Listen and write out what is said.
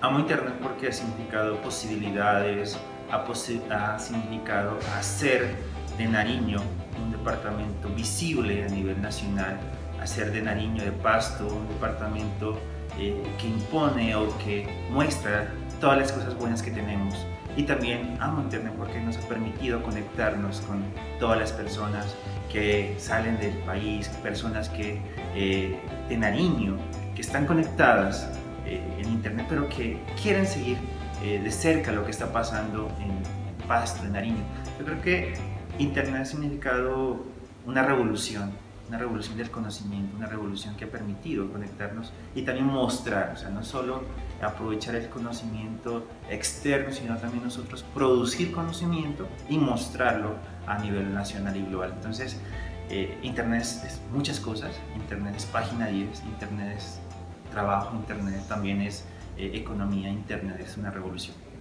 Amo Internet porque ha significado posibilidades, ha significado hacer de Nariño un departamento visible a nivel nacional, hacer de Nariño de Pasto un departamento que impone o que muestra todas las cosas buenas que tenemos. Y también amo Internet porque nos ha permitido conectarnos con todas las personas que salen del país, personas que de Nariño, que están conectadas en Internet, pero que quieren seguir de cerca lo que está pasando en Pasto, en Nariño. Yo creo que Internet ha significado una revolución del conocimiento, una revolución que ha permitido conectarnos y también mostrar, o sea, no solo aprovechar el conocimiento externo, sino también nosotros producir conocimiento y mostrarlo a nivel nacional y global. Entonces, Internet es muchas cosas. Internet es página 10, Internet es trabajo, Internet también es economía, Internet es una revolución.